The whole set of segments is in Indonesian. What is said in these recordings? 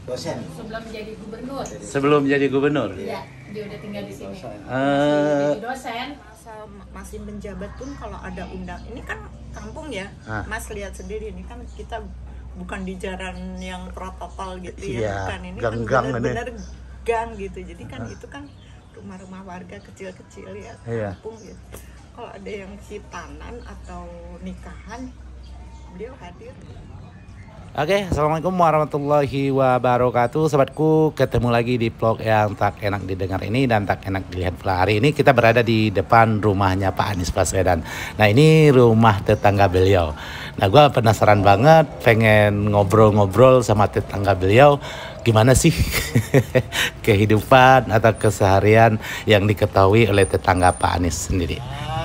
Dosen. Sebelum jadi gubernur. Sebelum jadi gubernur? Iya, dia udah tinggal di sini. Eh, Jadi dosen. Masih menjabat pun kalau ada undang, ini kan kampung ya, Mas lihat sendiri ini kan kita bukan di jalan yang protokol gitu ya, bukan, ini gang-gang kan benar-benar gang gitu, jadi kan itu kan rumah-rumah warga kecil-kecil ya, kampung gitu. Kalau ada yang hitanan atau nikahan, beliau hadir. Oke, assalamualaikum warahmatullahi wabarakatuh, sobatku. Ketemu lagi di vlog yang tak enak didengar ini dan tak enak dilihat pula. Hari ini kita berada di depan rumahnya Pak Anies Baswedan. Nah, ini rumah tetangga beliau. Nah, gue penasaran banget, pengen ngobrol-ngobrol sama tetangga beliau. Gimana sih kehidupan atau keseharian yang diketahui oleh tetangga Pak Anies sendiri.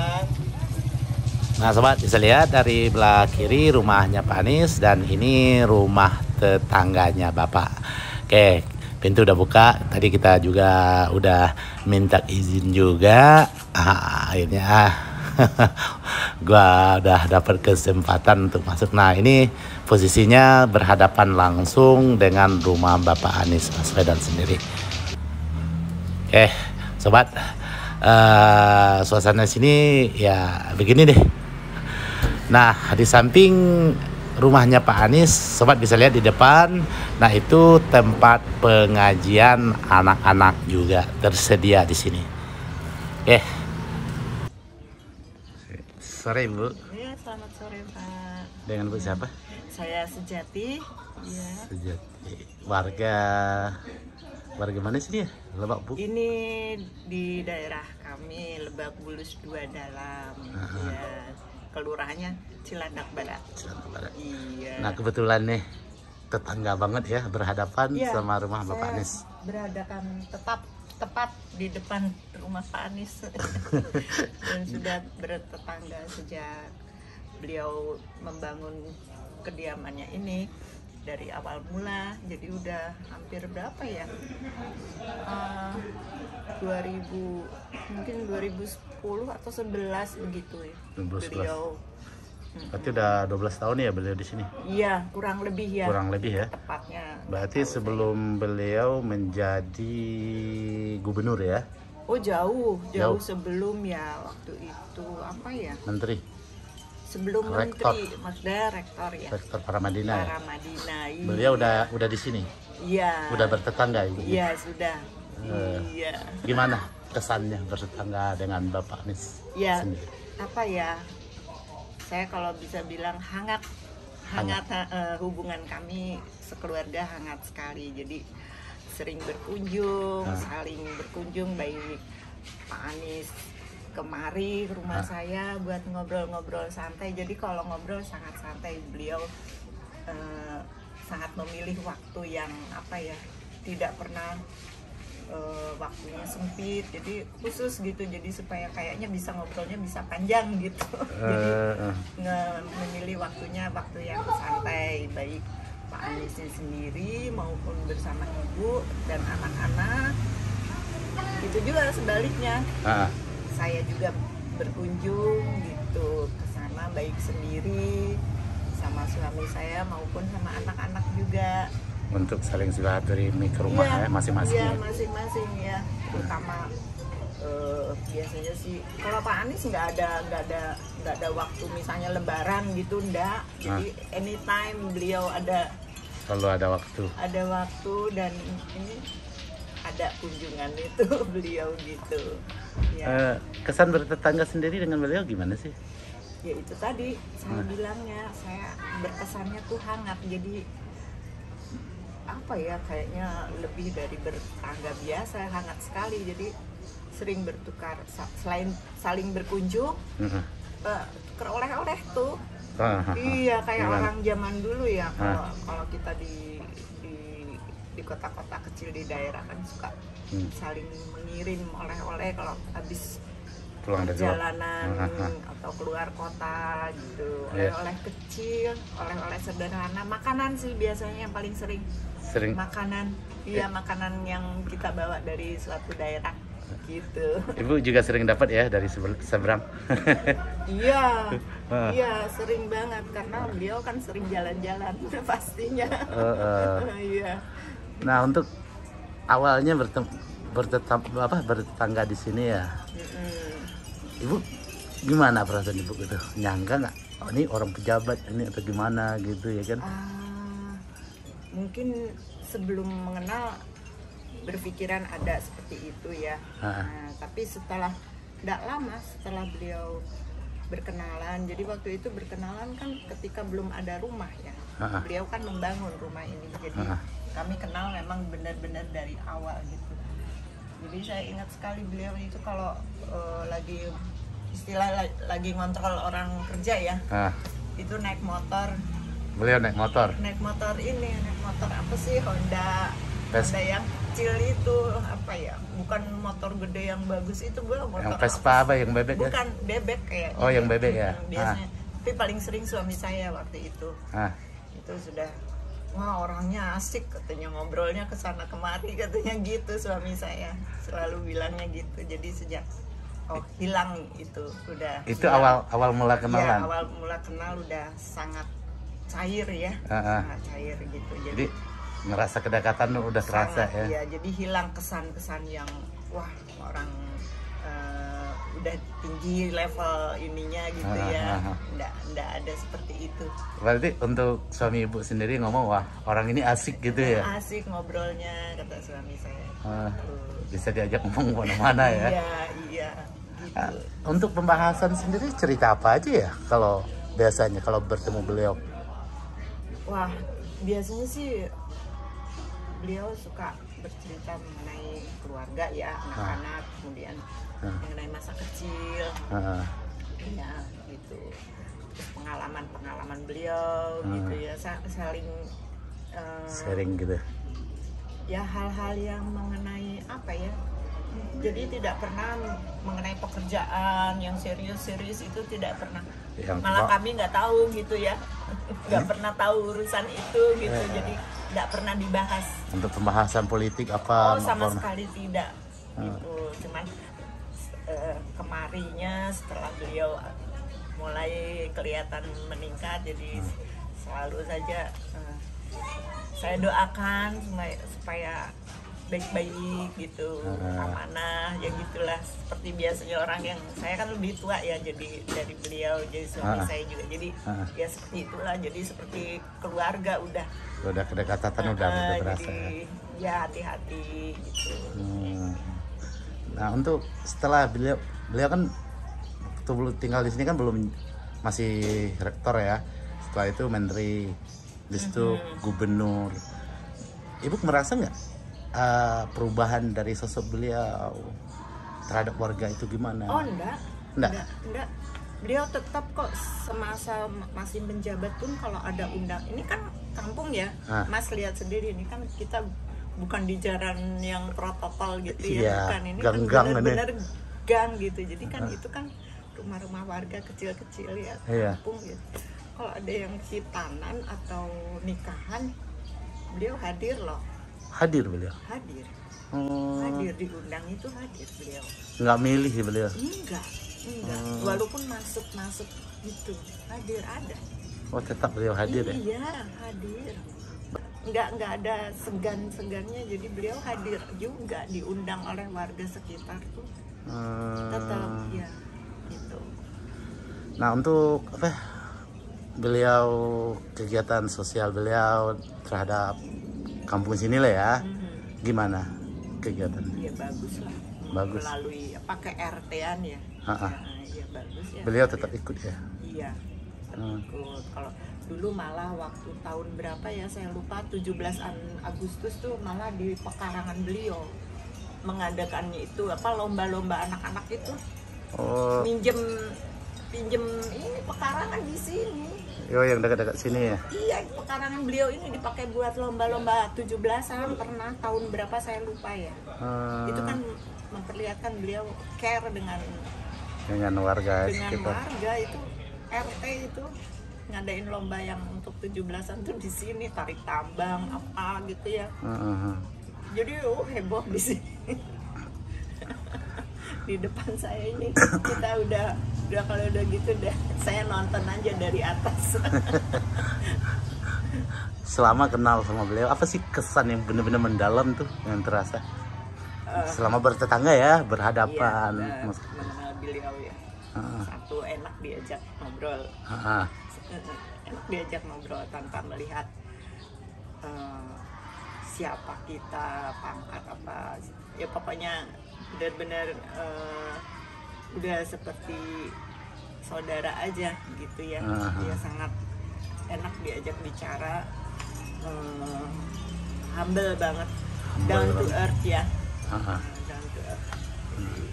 Nah sobat, bisa lihat dari belah kiri rumahnya Pak Anies dan ini rumah tetangganya Bapak. Oke, pintu udah buka. Tadi kita juga udah minta izin juga. Akhirnya gua udah dapat kesempatan untuk masuk. Nah ini posisinya berhadapan langsung dengan rumah Bapak Anies Baswedan sendiri. Oke, sobat, suasana sini ya begini deh. Nah, di samping rumahnya Pak Anies, sobat bisa lihat di depan. Nah, itu tempat pengajian anak-anak juga tersedia di sini. Sore, Bu. Ya, selamat sore, Pak. Dengan Bu siapa? Saya Sejati. Ya. Sejati. Warga mana sih dia? Lebak, Bu? Ini di daerah kami, Lebak Bulus 2 Dalam. Ya. Kelurahannya Cilandak Barat. Cilandak Barat. Iya. Nah kebetulan nih tetangga banget ya, berhadapan sama rumah Bapak Anies. Berhadapan tepat di depan rumah Pak Anies dan sudah bertetangga sejak beliau membangun kediamannya ini dari awal mula. Jadi udah hampir berapa ya? 2010 atau 11 begitu ya. 12. Beliau. Berarti udah 12 tahun ya beliau di sini. Iya, kurang lebih ya. Kurang lebih ya. Tepatnya. Berarti sebelum beliau menjadi gubernur ya. Oh, jauh sebelum ya, waktu itu apa ya? Menteri. Sebelum Rektor. Menteri, maksudnya rektor ya. Rektor Paramadina ya. Paramadina. Iya. Beliau udah di sini. Iya. Udah bertetangga Ibu. Iya, sudah. Iya. Gimana kesannya bertetangga dengan Bapak Anies Ya, sendiri? apa ya? Saya kalau bisa bilang hangat hubungan kami sekeluarga hangat sekali. Jadi sering berkunjung, saling berkunjung, baik Pak Anies kemari ke rumah saya buat ngobrol-ngobrol santai. Jadi kalau ngobrol sangat santai, beliau sangat memilih waktu yang apa ya, tidak pernah waktunya sempit, jadi khusus gitu, jadi supaya kayaknya bisa ngobrolnya bisa panjang gitu. Jadi memilih waktunya waktu yang santai, baik Pak Aniesnya sendiri maupun bersama ibu dan anak-anak. Itu juga sebaliknya, saya juga berkunjung gitu ke sana, baik sendiri sama suami saya maupun sama anak-anak juga. Untuk saling silaturahmi ke rumah ya masing-masing. Iya, masing-masing ya. Terutama biasanya sih kalau Pak Anies nggak ada waktu misalnya Lebaran gitu, enggak. Jadi anytime beliau selalu ada waktu. Ada waktu dan ini ada kunjungan itu beliau gitu. Ya. Kesan bertetangga sendiri dengan beliau gimana sih? Ya itu tadi saya bilangnya, saya berkesannya tuh hangat. Jadi apa ya, kayaknya lebih dari bertetangga biasa, hangat sekali. Jadi sering bertukar, selain saling berkunjung, tukar oleh-oleh tuh. Iya, kayak orang zaman dulu ya. Kalau kita di kota-kota kecil di daerah kan suka saling mengirim oleh-oleh kalau habis pulang perjalanan atau keluar kota gitu. Oleh-oleh kecil, oleh-oleh sederhana, makanan sih biasanya yang paling sering. Makanan, iya, makanan yang kita bawa dari suatu daerah gitu. Ibu juga sering dapat ya dari seberang? Iya, iya sering banget karena beliau kan sering jalan-jalan pastinya. Iya, Nah, untuk awalnya bertetangga di sini ya. Ibu gimana perasaan ibu gitu? Nyangka nggak? Oh, ini orang pejabat ini atau gimana gitu ya kan? Mungkin sebelum mengenal berpikiran ada seperti itu ya. Nah, tapi setelah tidak lama setelah beliau berkenalan, jadi waktu itu berkenalan kan ketika belum ada rumah ya. Beliau kan membangun rumah ini, jadi kami kenal memang benar-benar dari awal gitu. Jadi saya ingat sekali beliau itu kalau lagi lagi ngontrol orang kerja ya, itu naik motor. Beliau naik motor Naik motor apa sih, Honda yang kecil itu, apa ya, bukan motor gede yang bagus itu, beliau motor yang Vespa apa yang bebek bukan ya? Bebek kayaknya. Oh, yang bebek ya. Biasanya tapi paling sering suami saya waktu itu. Itu sudah, wah orangnya asik katanya, ngobrolnya kesana kemari katanya gitu, suami saya selalu bilangnya gitu. Jadi sejak hilang itu udah itu hilang. awal mula kenalan ya, awal mula kenal udah sangat cair ya. Sangat cair gitu, jadi ngerasa kedekatan udah terasa ya. Ya, jadi hilang kesan-kesan yang wah orang udah tinggi level ininya gitu ya. Nggak ada seperti itu. Berarti untuk suami ibu sendiri ngomong, wah orang ini asik gitu ya? Asik ngobrolnya, kata suami saya. Bisa diajak ngomong kemana-mana ya? Iya. Gitu. Untuk pembahasan sendiri cerita apa aja ya kalau biasanya kalau bertemu beliau? Wah, biasanya sih beliau suka bercerita mengenai keluarga ya, anak-anak, kemudian mengenai masa kecil, ya gitu. Terus pengalaman beliau gitu ya, saling sharing gitu. Ya hal-hal yang mengenai apa ya? Jadi tidak pernah mengenai pekerjaan yang serius-serius, itu tidak pernah. Malah kami nggak tahu gitu ya, nggak pernah tahu urusan itu gitu. Jadi nggak pernah dibahas. Untuk pembahasan politik apa? Sama sekali tidak. Gitu. Cuman kemarinya setelah beliau mulai kelihatan meningkat, jadi selalu saja saya doakan supaya baik-baik gitu, amanah ya gitulah, seperti biasanya orang yang, saya kan lebih tua ya, jadi dari beliau, jadi suami saya juga, jadi ya seperti itulah, jadi seperti keluarga udah kedekatan udah berasa jadi, ya hati-hati gitu. Nah, untuk setelah beliau kan waktu tinggal di sini kan belum, masih rektor ya, setelah itu menteri, habis itu gubernur. Ibu merasa nggak perubahan dari sosok beliau terhadap warga itu gimana? Oh enggak. Beliau tetap kok, semasa masih menjabat pun kalau ada ini kan kampung ya, Mas lihat sendiri, ini kan kita bukan di jalan yang protokol gitu ya, bukan, ini gang-gang, kan benar-benar gang gitu, jadi kan itu kan rumah-rumah warga kecil-kecil ya, kampung gitu. Kalau ada yang khitanan atau nikahan, beliau hadir loh. Hadir beliau? Hadir. Hadir, diundang itu hadir beliau. Nggak milih beliau? Enggak. Walaupun masuk gitu, hadir ada. Oh, tetap beliau hadir ya? Iya, hadir. Nggak ada segan-segannya, jadi beliau hadir juga, diundang oleh warga sekitar tuh. Tetap ya, gitu. Nah, untuk beliau, kegiatan sosial beliau terhadap kampung sini lah ya, gimana kegiatan? Ya bagus lah. Bagus. Melalui pakai RT-an ya. Ya bagus ya. Beliau tetap ikut ya? Iya. Ikut. Kalau dulu malah waktu tahun berapa ya saya lupa, 17 Agustus tuh malah di pekarangan beliau mengadakannya itu lomba-lomba anak-anak itu. Pinjem ini pekarangan di sini. Yang dekat-dekat sini ya? Iya, pekarangan beliau ini dipakai buat lomba-lomba 17-an, pernah tahun berapa saya lupa ya. Itu kan memperlihatkan beliau care dengan warga sekitar. Warga itu, RT itu ngadain lomba yang untuk 17-an tuh di sini, tarik tambang apa gitu ya. Jadi heboh di sini. Di depan saya ini kita udah kalau udah gitu saya nonton aja dari atas. selama kenal sama beliau, apa sih kesan yang benar-benar mendalam tuh yang terasa? Selama bertetangga ya, berhadapan. Iya, mengenal beliau ya. Satu, enak diajak ngobrol. Enak diajak ngobrol tanpa melihat siapa kita, pangkat apa. Ya pokoknya benar-benar udah seperti saudara aja gitu ya. Dia sangat enak diajak bicara, humble banget, down to earth ya. Down to earth. Jadi,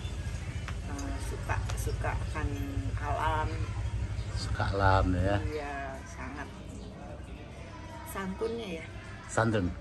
suka akan alam. Suka alam ya. Iya, sangat santunnya ya. Santunnya.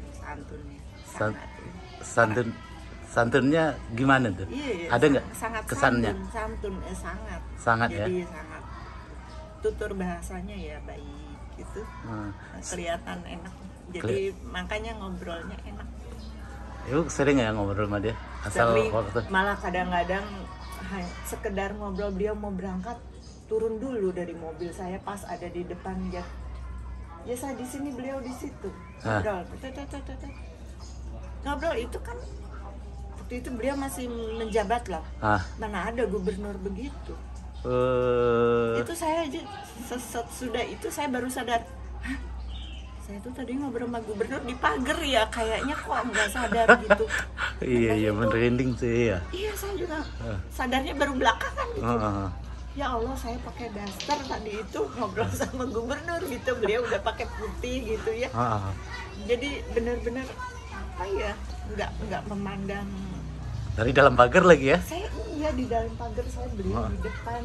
Sangat. Santunnya gimana tuh? Iya, ada nggak sangat kesannya? Santun, sangat. Sangat jadi, ya. sangat. Tutur bahasanya ya baik gitu. Kelihatan enak. Jadi makanya ngobrolnya enak. Ibu sering ya ngobrol sama dia? Asal Sering, waktu. malah kadang-kadang sekedar ngobrol, beliau mau berangkat turun dulu dari mobil saya pas ada di depan ya saya di sini, beliau di situ ngobrol. Ngobrol itu kan waktu itu beliau masih menjabat lah. Mana ada gubernur begitu. Itu saya aja sudah itu saya baru sadar, saya tuh tadi ngobrol sama gubernur di pagar ya, kayaknya kok nggak sadar gitu. Iya merinding sih ya. Iya, saya juga sadarnya baru belakangan gitu. Ya Allah, saya pakai daster tadi itu ngobrol sama gubernur gitu, beliau udah pakai putih gitu ya. Jadi benar-benar apa ya, nggak memandang. Dari dalam pagar lagi ya? Saya iya di dalam pagar, saya beliau di depan.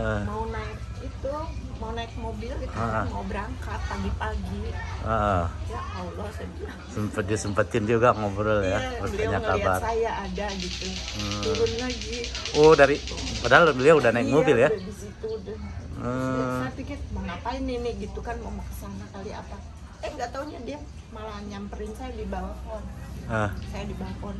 Mau naik mobil gitu kan, mau berangkat pagi-pagi. Ya Allah, saya bilang. Sempetin juga ngobrol ya, beliau bertanya kabar. Saya ada gitu, turun lagi. Padahal beliau udah naik mobil ya? Udah di situ udah. Saya pikir mau ngapain ini gitu kan, mau kesana kali apa. Nggak taunya dia malah nyamperin saya di balkon. Saya di balkon.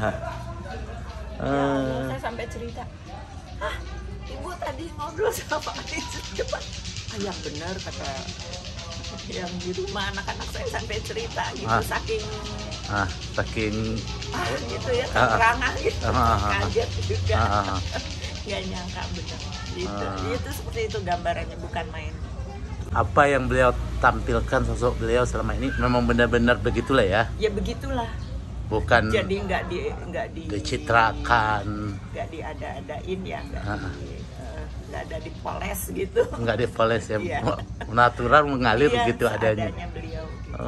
Saya sampai cerita, ibu tadi ngobrol sama Anies di depan. Yang benar kata yang di rumah anak-anak saya, sampai cerita gitu, saking gitu ya, keterangan gitu, kaget juga. Nggak nyangka benar gitu. Itu seperti itu gambarannya, bukan main. Apa yang beliau tampilkan, sosok beliau selama ini memang benar-benar begitulah ya? Ya begitulah. Bukan jadi nggak dicitrakan, nggak diada-adain ya, nggak ada dipoles gitu, nggak dipoles ya. Iya. Natural mengalir iya, begitu adanya beliau gitu.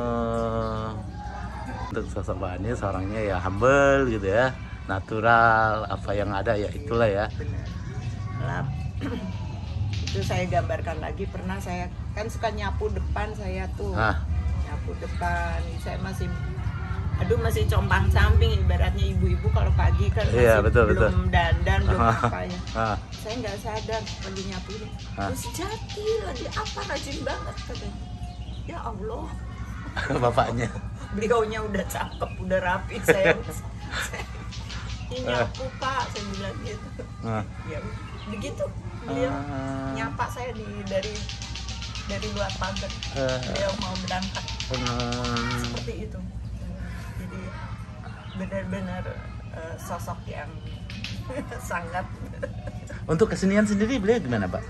Untuk sosok Mbak Anies orangnya ya humble gitu ya, natural, apa yang ada ya itulah ya. Benar. Itu saya gambarkan lagi, pernah saya kan suka nyapu depan saya tuh. Nyapu depan, saya masih compang camping, ibaratnya ibu-ibu kalau pagi kan masih belum dandan, belum apa ya. Saya nggak sadar lagi nyapu ini. Terus Jati lagi apa, rajin banget katanya. Ya Allah. Bapaknya. Beliaunya udah cakep, udah rapi, saya ini nyapu Pak, saya bilang gitu. Ya begitu beliau nyapa saya dari luar pagar. Beliau mau berangkat. Seperti itu. Jadi benar-benar sosok yang sangat. Untuk kesenian sendiri beliau gimana Pak?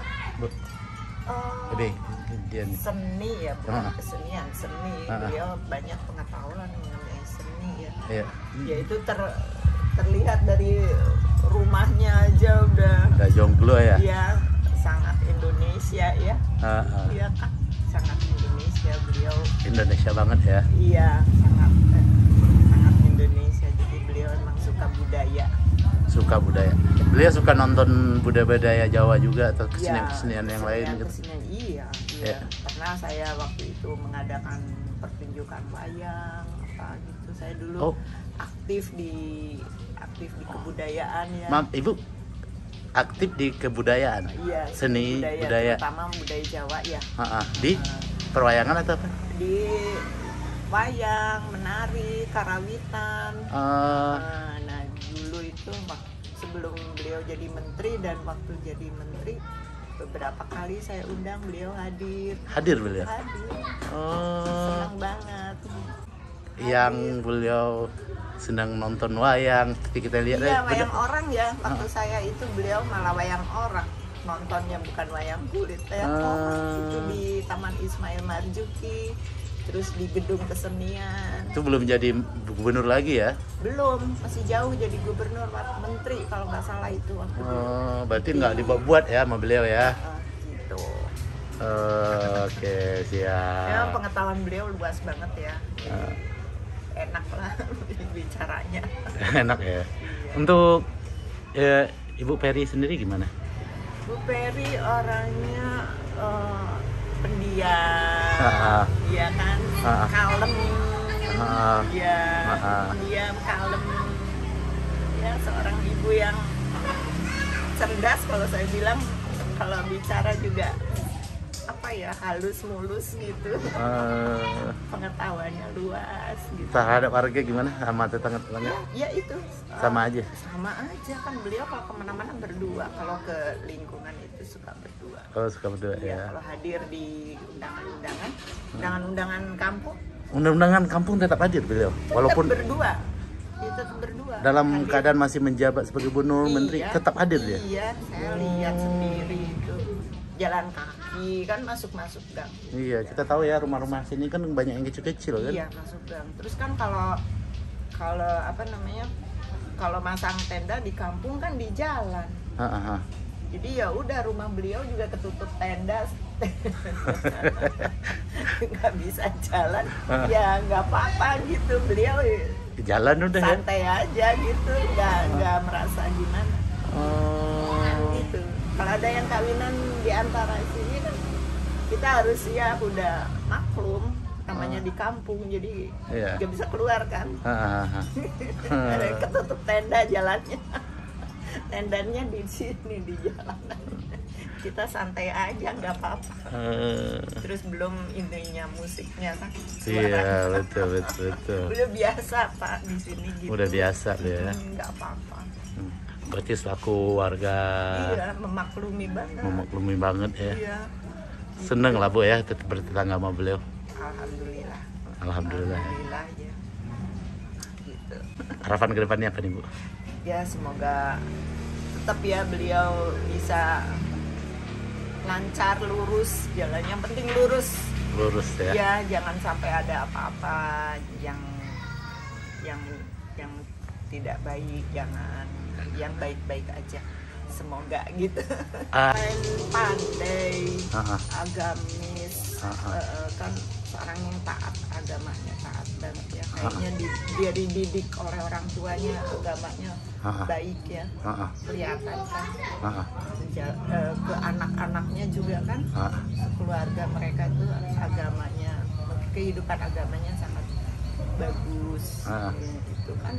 Seni ya, bukan kesenian, seni. Beliau banyak pengetahuan mengenai seni ya. Ya itu terlihat dari rumahnya aja udah jomblo ya. Iya, sangat Indonesia ya. Iya Kak, sangat Indonesia beliau. Indonesia banget ya. Iya, sangat Indonesia. Jadi beliau emang suka budaya. Suka budaya. Beliau suka nonton budaya-budaya Jawa juga atau kesenian-kesenian yang lain gitu. Iya. Pernah saya waktu itu mengadakan pertunjukan wayang apa gitu. Saya dulu aktif di kebudayaan ya. Maaf, Ibu aktif di kebudayaan? Iya, seni budaya. Terutama budaya Jawa ya. Di perwayangan atau apa? Di wayang, menari, karawitan. Nah, dulu itu sebelum beliau jadi menteri dan waktu jadi menteri beberapa kali saya undang beliau hadir. Hadir beliau. Hadir. Oh, Senang banget. yang beliau sedang nonton wayang, ketika kita lihat Iya, wayang orang ya. Waktu saya itu beliau malah wayang orang. Nontonnya bukan wayang kulit, wayang orang. Itu di Taman Ismail Marzuki, terus di Gedung Kesenian. itu belum jadi gubernur lagi ya? Belum, masih jauh jadi gubernur, menteri kalau nggak salah itu waktu itu. Oh, berarti nggak dibuat ya sama beliau ya? Gitu. Oke, siap. Ya, pengetahuan beliau luas banget ya. Enak lah bicaranya. Enak ya. Untuk Ibu Peri sendiri gimana? Bu Peri orangnya pendiam, ya kan, kalem, ya, pendiam, kalem, ya seorang ibu yang cerdas kalau saya bilang, kalau bicara juga apa ya, halus mulus gitu, pengetahuannya luas gitu. Terhadap warga gimana sama tetangga-tetangga? Ya itu Sama aja? sama aja kan, beliau kalau kemana-mana berdua, kalau ke lingkungan itu suka berdua. Oh, suka berdua Ya, ya. kalau hadir di undangan kampung, Undang-undangan kampung tetap hadir beliau, walaupun berdua, ya, tetap berdua. dalam Hadir. keadaan masih menjabat sebagai gubernur, menteri, Iya, tetap hadir dia. Iya, saya lihat sendiri itu, jalan kaki kan, masuk gang. Iya, kita tahu ya rumah-rumah sini kan banyak yang kecil-kecil kan. Iya, masuk gang. Terus kan kalau apa namanya, kalau masang tenda di kampung kan di jalan. Jadi ya udah, rumah beliau juga ketutup tenda, nggak bisa jalan, ya nggak apa-apa gitu, beliau Di jalan udah ya. santai aja gitu, nggak merasa gimana. Gitu. Kalau ada yang kawinan di antara sini kan, kita harus siap, udah maklum, namanya di kampung, jadi Iya. nggak bisa keluar kan. Ketutup tenda jalannya. Tendanya di sini, di jalanan. Kita santai aja, nggak apa-apa. Terus belum ininya, musiknya kan. Iya, betul. Udah biasa Pak di sini gitu. Udah biasa ya. Nggak apa-apa. Berarti selaku warga Iya, memaklumi banget. memaklumi banget ya. Iya. Seneng lah Bu ya tetap bertetangga sama beliau. Alhamdulillah. Alhamdulillah. Alhamdulillah ya. Gitu. Harapan ke depannya apa nih Bu? Ya semoga tetap ya beliau bisa lancar, lurus jalan. Yang penting lurus. Lurus ya. Ya, jangan sampai ada apa-apa yang tidak baik, jangan, yang baik-baik aja. Semoga gitu. Pandai, agamis, kan seorang yang taat, agamanya taat banget ya. Kayaknya dia dididik oleh orang tuanya, agamanya baik ya. Kelihatan kan. Ke anak-anaknya juga kan, keluarga mereka itu agamanya, kehidupan agamanya sangat bagus. Gitu kan.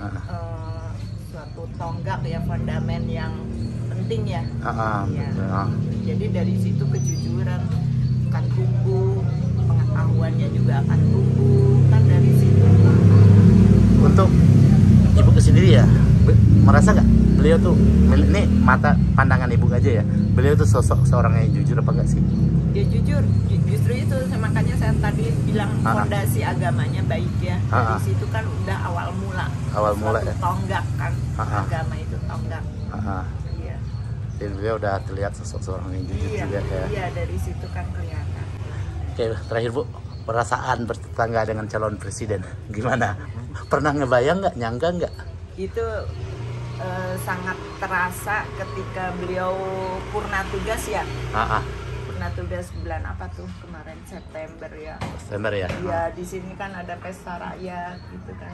Suatu tonggak ya, fondamen yang penting ya. Ya. Jadi dari situ kejujuran akan tumbuh, pengetahuannya juga akan tumbuh kan dari situ. Untuk Ibu sendiri ya, merasa nggak beliau tuh, ini mata pandangan Ibu aja ya, beliau tuh sosok seorang yang jujur apa enggak sih? Dia jujur, justru itu makanya saya tadi bilang fondasi agamanya baik ya. Dari situ kan udah awal mula. Ya. Tonggak kan, agama itu tonggak. Iya. Jadi beliau udah terlihat sosok seorang yang jujur juga ya. Iya, dari situ kan kelihatan. Oke, terakhir Bu, perasaan bertetangga dengan calon presiden gimana? Pernah ngebayang nggak, nyangka nggak? Itu sangat terasa ketika beliau purna tugas ya. Purna tugas bulan apa tuh kemarin, September ya. September ya. Iya, di sini kan ada pesta rakyat gitu kan.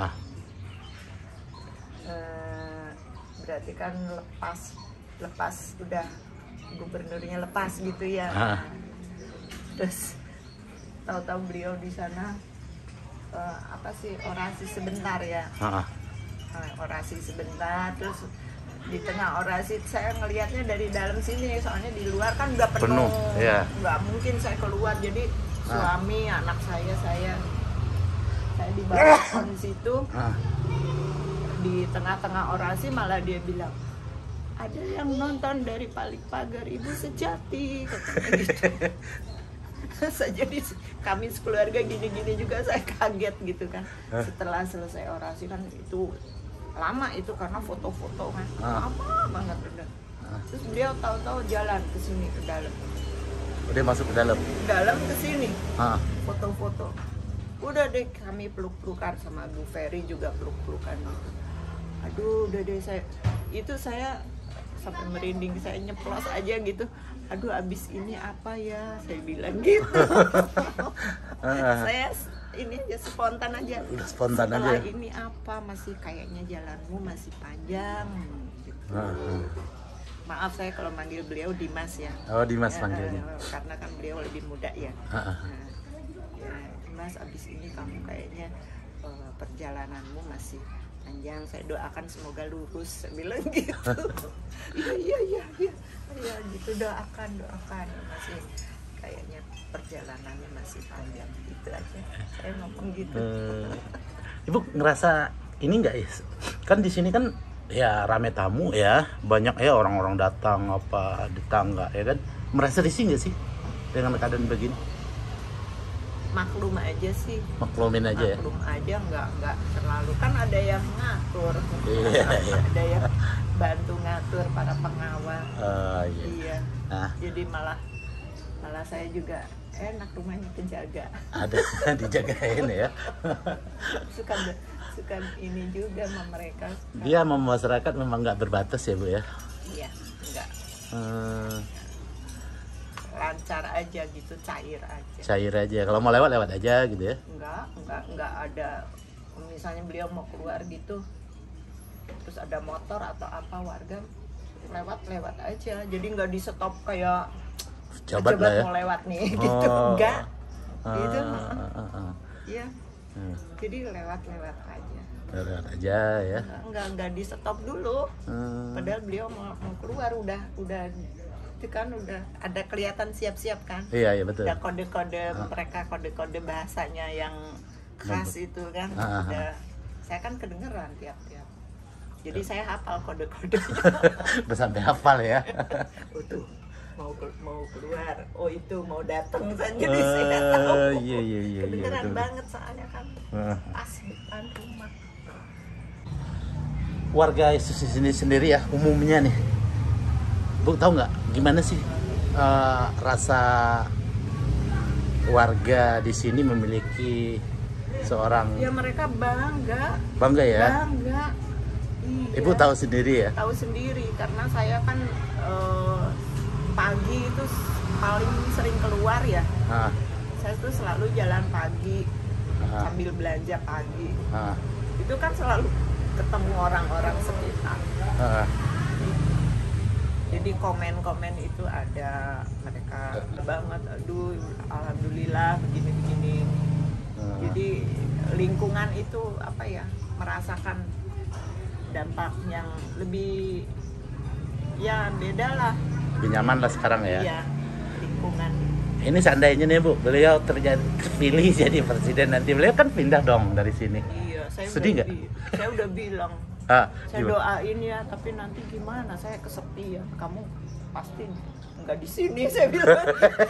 Berarti kan lepas udah gubernurnya lepas gitu ya. Terus tahu-tahu beliau di sana apa sih, orasi sebentar ya. Orasi sebentar, terus di tengah orasi saya ngelihatnya dari dalam sini, soalnya di luar kan udah penuh ya. Nggak mungkin saya keluar, jadi suami, anak saya dibawa di situ. Di tengah-tengah orasi malah dia bilang, ada yang nonton dari balik pagar Ibu Sejati katanya gitu. Saya jadi kami sekeluarga gini-gini juga saya kaget gitu kan. Setelah selesai orasi kan itu lama itu karena foto-foto kan lama banget udah. Terus beliau tahu-tahu jalan ke sini ke dalam. Udah masuk ke dalam. Dalam ke sini. Foto-foto. Udah deh kami peluk-pelukan sama Bu Ferry juga peluk-pelukan gitu. Aduh udah deh saya sampai merinding, saya nyeplos aja gitu. Aduh abis ini apa ya saya bilang gitu. Saya ini aja spontan aja. Spontan setelah aja. ini apa masih kayaknya jalanmu masih panjang gitu. Maaf saya kalau manggil beliau Dimas ya. Oh Dimas panggilnya. Karena kan beliau lebih muda ya. Ya Dimas abis ini kamu kayaknya perjalananmu masih panjang, saya doakan semoga lurus, saya bilang gitu. Iya gitu, doakan masih kayaknya perjalanannya masih panjang gitu aja saya ngomong gitu. Ibu ngerasa ini nggak ya, kan di sini kan ya rame tamu ya, banyak ya orang-orang datang apa tetangga ya kan, merasa risih nggak sih dengan keadaan begini? Maklum aja sih, Maklumin aja. maklum aja nggak terlalu, kan ada yang ngatur. Iya. Ada yang bantu ngatur para pengawal. Iya. Nah. Jadi malah saya juga enak rumahnya penjaga. Ada dijagain ya. suka ini juga sama mereka. Dia sama masyarakat memang nggak berbatas ya Bu ya. Iya, enggak. Lancar aja gitu, cair aja. Kalau mau lewat aja gitu ya. Enggak ada, misalnya beliau mau keluar gitu terus ada motor atau apa, warga lewat aja, jadi nggak di stop kayak coba ya, mau lewat nih gitu. Enggak gitu. Iya. Jadi lewat aja ya. Enggak di stop dulu. Padahal beliau mau keluar udah itu kan udah ada kelihatan siap-siap kan. Iya betul. Ada kode-kode mereka, kode-kode bahasanya yang khas itu kan. Udah, saya kan kedengeran tiap-tiap. Jadi saya hafal kode-kodenya. Udah sampai hafal ya. Tuh mau keluar, oh itu mau datang kan, jadi saya tahu. Iya. Kedengeran banget soalnya kan pas depan rumah. Warga Yesus ini sendiri ya umumnya nih, Bu tahu nggak gimana sih rasa warga di sini memiliki seorang? Ya mereka bangga Ya. Iya. Ibu tahu sendiri ya? Tahu sendiri karena saya kan pagi itu paling sering keluar ya. Saya tuh selalu jalan pagi sambil belanja pagi. Itu kan selalu ketemu orang-orang sekitar. Jadi komen-komen itu ada, mereka banget, aduh alhamdulillah begini-begini. Jadi lingkungan itu apa ya, merasakan dampak yang lebih ya beda lah. Lebih nyaman lah sekarang ya. Iya, lingkungan. Ini seandainya nih Bu, beliau terpilih jadi presiden nanti, beliau kan pindah dong dari sini. Iya, sedih nggak? Saya udah bilang. Saya doain ya, tapi nanti gimana? Saya kesepian. Kamu pasti nggak di sini, saya bilang.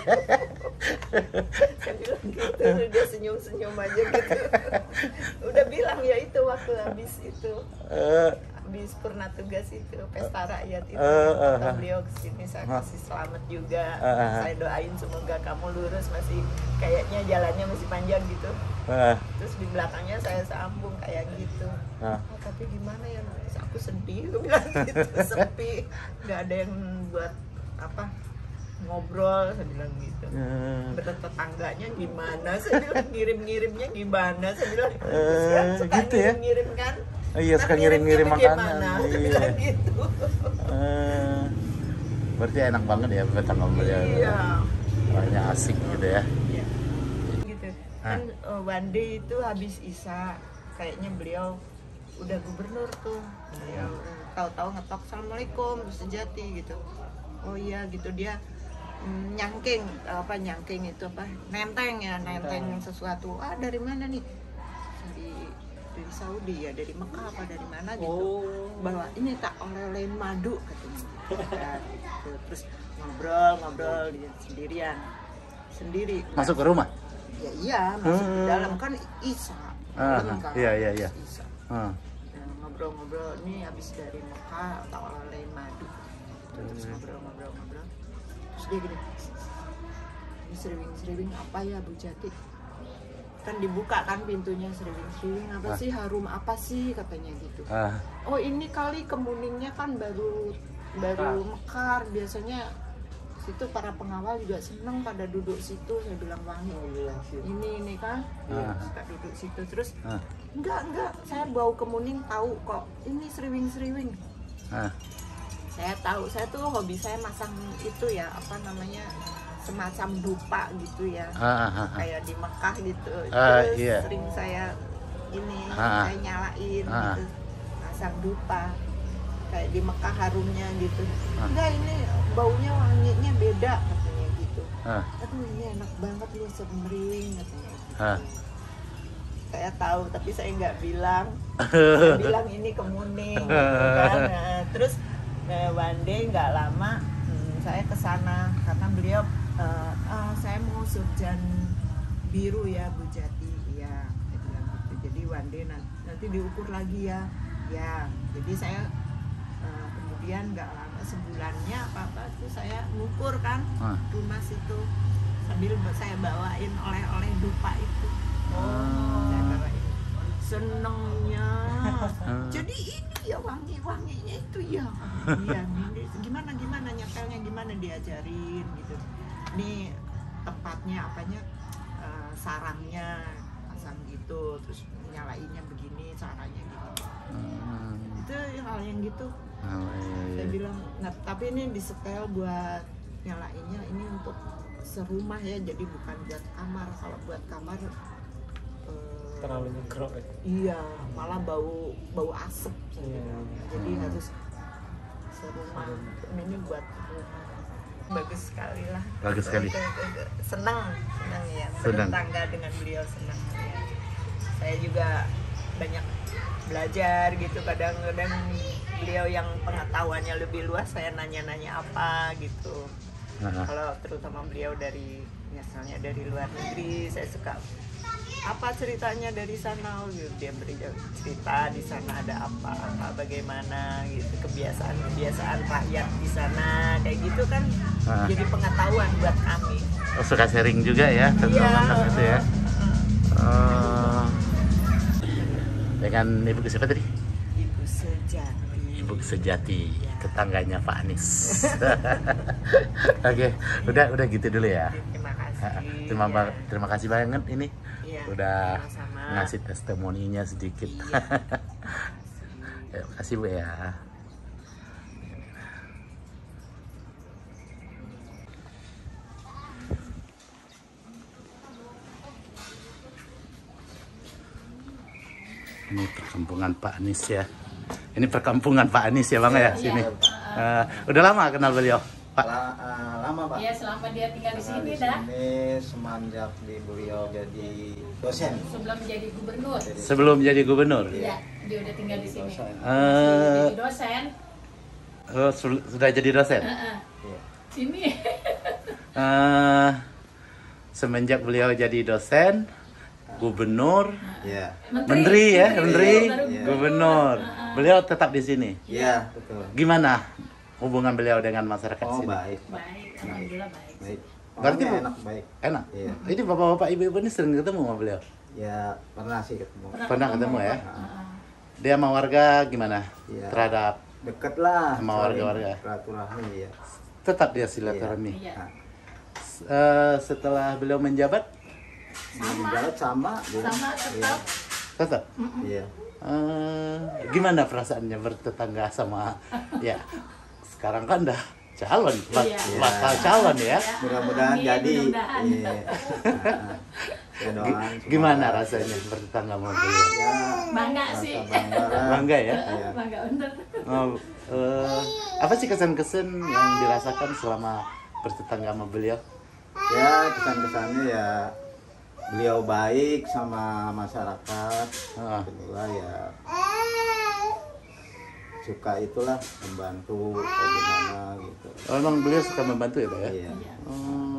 Saya bilang gitu, dia senyum-senyum aja gitu. Udah bilang ya itu waktu habis purna tugas itu pesta rakyat itu, kata beliau kesini, saya kasih selamat juga. Saya doain semoga kamu lurus, masih kayaknya jalannya masih panjang gitu. Terus di belakangnya saya sambung kayak gitu. Tapi gimana ya, aku sedih, aku bilang gitu. Sepi, nggak ada yang buat apa ngobrol, saya bilang gitu. Bertetangganya gimana, saya bilang ngirim-ngirimnya gimana, saya bilang suka gitu ya? ngirim kan. Iya, suka ngirim-ngirim makanan. Saya bilang gitu. Berarti enak banget ya tetangga beliau. Iya. Banyak asik gitu ya. Iya. Gitu. Kan one day itu habis Isya, kayaknya beliau udah gubernur tuh. Beliau tahu-tahu ngetok assalamualaikum Sejati gitu. Oh iya gitu, dia nyangking itu apa, nenteng sesuatu. Dari mana nih? Dari Saudi ya, dari Mekah apa dari mana gitu, bawa ini tak oleh-oleh madu katanya gitu. Terus ngobrol dia sendiri Masuk ke rumah? ya, iya masuk ke dalam kan Isa malam kan, iya. Isa. Ngobrol-ngobrol ini habis dari Mekah tak oleh madu, terus ngobrol terus dia gini, ini seriwing apa ya Bu Jati, kan dibuka kan pintunya, seriwing apa sih, harum apa sih katanya gitu. Oh ini kali kemuningnya kan baru mekar, biasanya situ para pengawal juga seneng pada duduk situ. Saya bilang wangi, ini kan suka duduk situ. Terus enggak saya bau kemuning tahu kok, ini seriwing. Saya tahu, saya tuh hobi saya masang itu ya, apa namanya, semacam dupa gitu ya, kayak di Mekah gitu. Terus sering saya saya nyalain gitu, masang dupa kayak di Mekah harumnya gitu. Enggak, ini baunya wanginya beda katanya gitu. Aduh ini enak banget nih semeriwing katanya gitu. Saya tahu tapi saya nggak bilang. Saya bilang ini kemuning gitu kan. Terus one day nggak lama saya ke sana karena beliau saya mau surjan biru ya Bu Jati, ya saya bilang gitu. Jadi one day nanti diukur lagi ya. Jadi saya kemudian nggak lama, sebulannya apa itu saya ngukur kan rumah situ sambil saya bawain oleh-oleh dupa itu. Saya bawain, senengnya. Jadi ini ya wanginya itu ya. Iya, gimana nyapelnya gimana, diajarin gitu. Ini tempatnya apanya, sarangnya pasang gitu, terus nyalainnya begini, caranya gitu. Itu hal yang gitu. Saya bilang, nah, tapi ini disetel buat nyalainnya ini untuk serumah ya, jadi bukan buat kamar. Kalau buat kamar terlalu nyegrok ya? Iya, malah bau asap. Jadi harus serumah. Ini buat rumah. Bagus sekali lah. Bagus sekali. Senang ya, bertetangga dengan beliau, senang ya. Saya juga banyak belajar gitu, kadang-kadang beliau yang pengetahuannya lebih luas, saya nanya-nanya apa gitu. Kalau terutama beliau dari misalnya dari luar negeri, saya suka apa ceritanya dari sana, dia beri cerita di sana ada apa bagaimana gitu, kebiasaan rakyat di sana kayak gitu kan. Jadi pengetahuan buat kami. Suka sharing juga ya tentang itu ya. Dengan Ibu siapa tadi? Ibu Sejati, tetangganya Pak Anies. Oke, udah gitu dulu ya. Terima kasih banget ini. Udah sama-sama ngasih testimoninya sedikit. Terima kasih Bu ya. Ini perkampungan Pak Anies ya. Ini perkampungan Pak Anies ya Bang ya, sini. Udah lama kenal beliau, Pak? Lama Pak. Iya, selama dia tinggal di sini di dah. sini semenjak beliau jadi dosen. Sebelum jadi gubernur. Sebelum jadi gubernur? Iya, dia udah tinggal di sini. Jadi dosen. Sudah jadi dosen? Sini. Semenjak beliau jadi dosen, gubernur, Menteri gubernur. Beliau tetap di sini. Iya, betul. Gimana hubungan beliau dengan masyarakat sini? Baik. Alhamdulillah baik. Berarti enak, baik. Enak. Iya. Ini bapak-bapak ibu-ibu ini sering ketemu sama beliau? Ya, pernah sih ketemu. Pernah ketemu ya? Dia sama warga gimana? Iya. Terhadap Deket lah sama warga-warga. Silaturahmi ya. Tetap dia silaturahmi. Iya. Setelah beliau menjabat? Menjabat sama dia. Sama tetap. Tetap? Iya. Gimana perasaannya bertetangga sama ya sekarang kan dah calon, bakal calon ya. Mudah-mudahan jadi. Mudah-mudahan. Iya. Ya, doain, Gimana rasanya bertetangga sama beliau? Ya, Bangga sih. Bangga ya? Iya. Bangga bener. Apa sih kesan-kesan yang dirasakan selama bertetangga sama beliau? Ya, kesan-kesannya ya beliau baik sama masyarakat. Ah. Kedua ya suka itulah membantu bagaimana gitu. Oh, emang beliau suka membantu ya Pak ya? Iya. Oh.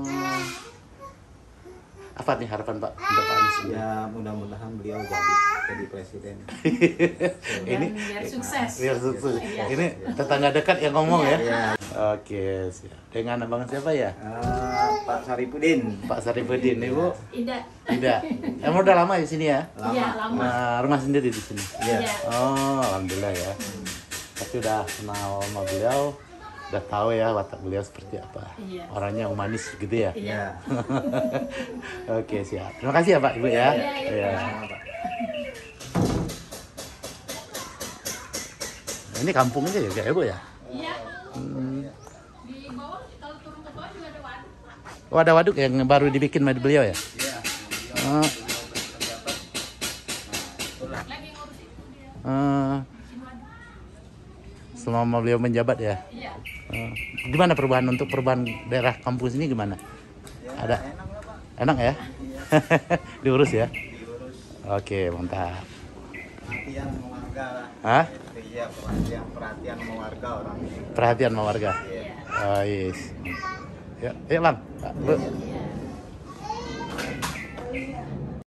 Apa nih harapan Pak untuk Pak Anies? Ya mudah-mudahan beliau jadi presiden. Ini biar sukses. biar sukses. Iya. Ini tetangga dekat yang ngomong ya? Iya. Oke, siap. Dengan abang siapa ya? Pak Saripudin. Pak Saripudin, Ibu? Tidak. Tidak. Emang udah lama di sini ya? Iya, lama. Nah, rumah sendiri di sini. Iya. Iya. Oh, alhamdulillah ya. Tapi udah kenal sama beliau, udah tahu ya watak beliau seperti apa. Iya. Orangnya humanis gitu ya. Iya. Oke, siap. Terima kasih ya Pak, Ibu ya. Iya, iya. Sama, Pak. Ini kampungnya juga ya Bu ya? Iya. Di bawah kalau turun ke bawah juga ada waduk. Oh, ada waduk yang baru dibikin sama beliau ya? Iya. Oh, Lagi ngurus itu dia. Bikin waduk. selama beliau menjabat ya? Iya. Gimana perubahan daerah kampung sini gimana? Ada? Enak lah, Pak. Enak ya? Diurus ya? Diurus Oke, mantap. perhatian sama warga lah. Hah? Iya, perhatian sama warga orang. Perhatian sama warga? Iya. Oh, yes. Yuk, yuk Bang. Bu.